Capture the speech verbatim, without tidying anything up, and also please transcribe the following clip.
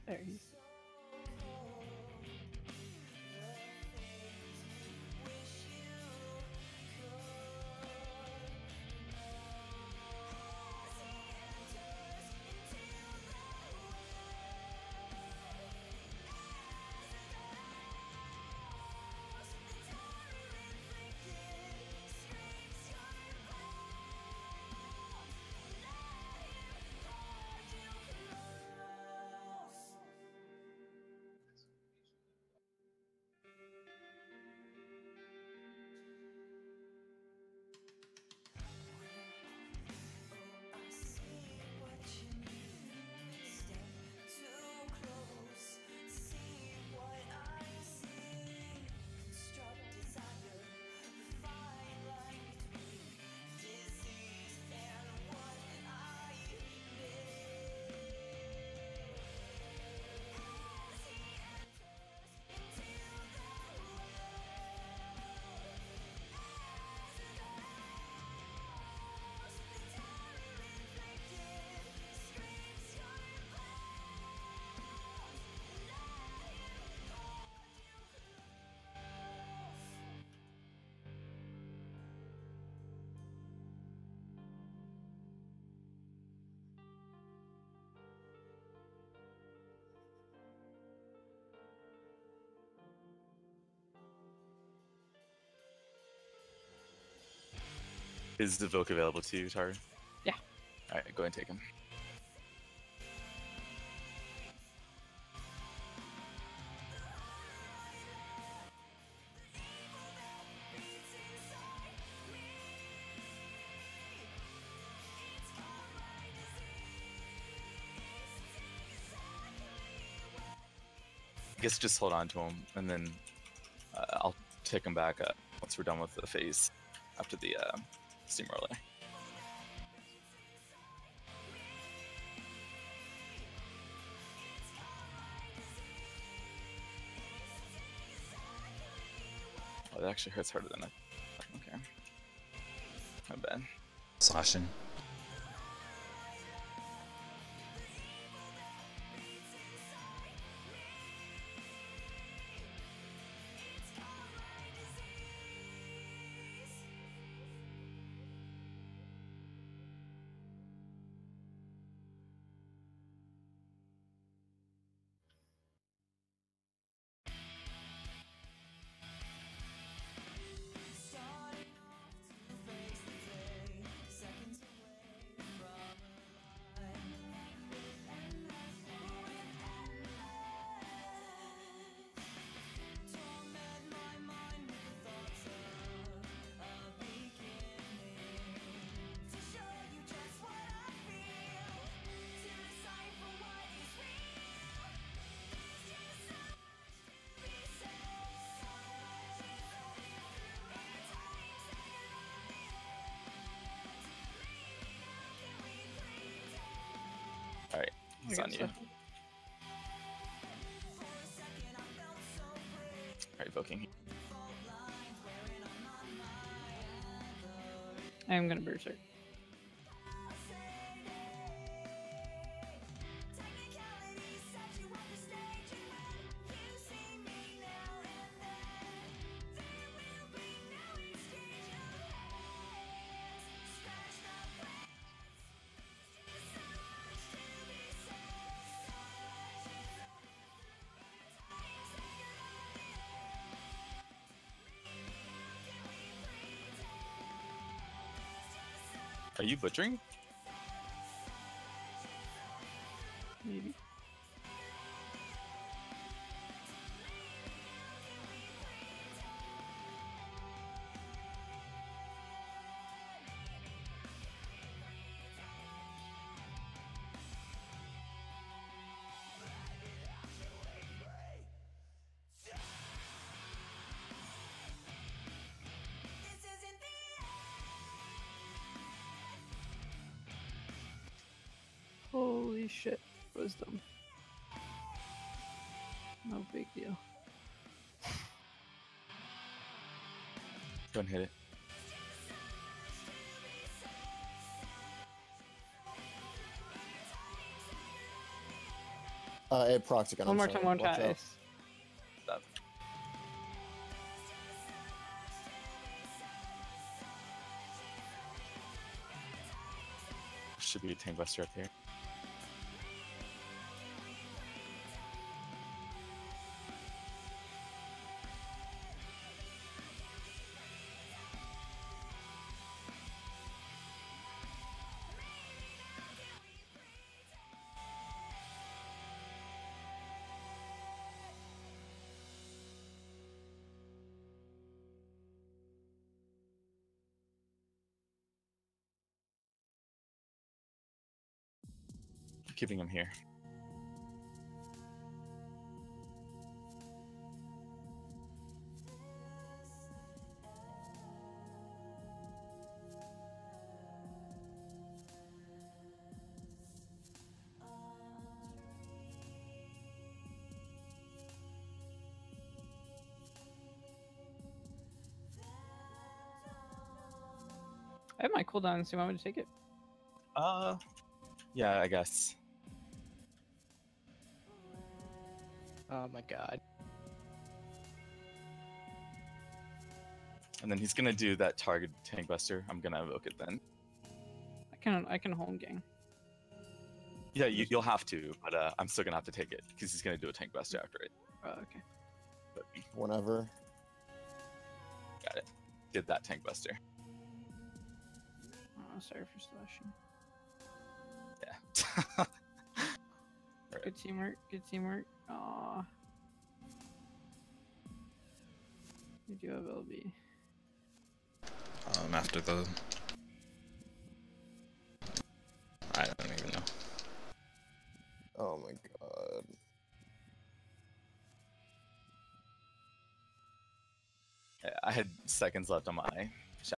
There he's. Is the Voke available to you, Tar? Yeah. Alright, go ahead and take him. I guess just hold on to him, and then uh, I'll take him back uh, once we're done with the phase after the uh, steamroller. Oh, that actually hurts harder than I. Okay. My bad. Slashing. Alright, it's on you. Alright, Voking. I am gonna berserk. Are you butchering? Maybe. Holy shit, wisdom. No big deal. Go and hit it. Uh, it procs again. One I'm more sorry. time, one Watch out. dice. That- Should be a tank buster up here. Keeping him here. I have my cooldown, so you want me to take it? Uh, yeah, I guess. Oh my god. And then he's gonna do that target tank buster. I'm gonna evoke it then. I can I can home gang. Yeah, you, you'll have to, but uh, I'm still gonna have to take it because he's gonna do a tank buster after it. Oh, okay. But Whenever. got it. Did that tank buster. Oh, sorry for slashing. Yeah. Alright. Good teamwork. Good teamwork. Aw. You do have L B. Um, after the... I don't even know. Oh my god. Yeah, I had seconds left on my